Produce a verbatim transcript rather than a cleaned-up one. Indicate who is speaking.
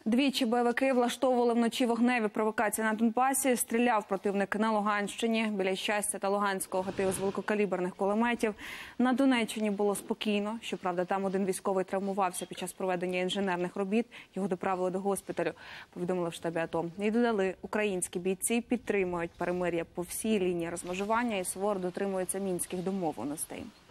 Speaker 1: Двічі бойовики влаштовували вночі вогневі провокації на Донбасі. Стріляв противник на Луганщині. Біля Щастя та Луганського гатив з великокаліберних кулеметів. На Донеччині було спокійно. Щоправда, там один військовий травмувався під час проведення інженерних робіт. Його доправили до госпіталю, повідомили в штабі АТО. І додали, українські бійці підтримують перемир'я по всій лінії розмежування і суворо дотримуються мінських домовленостей.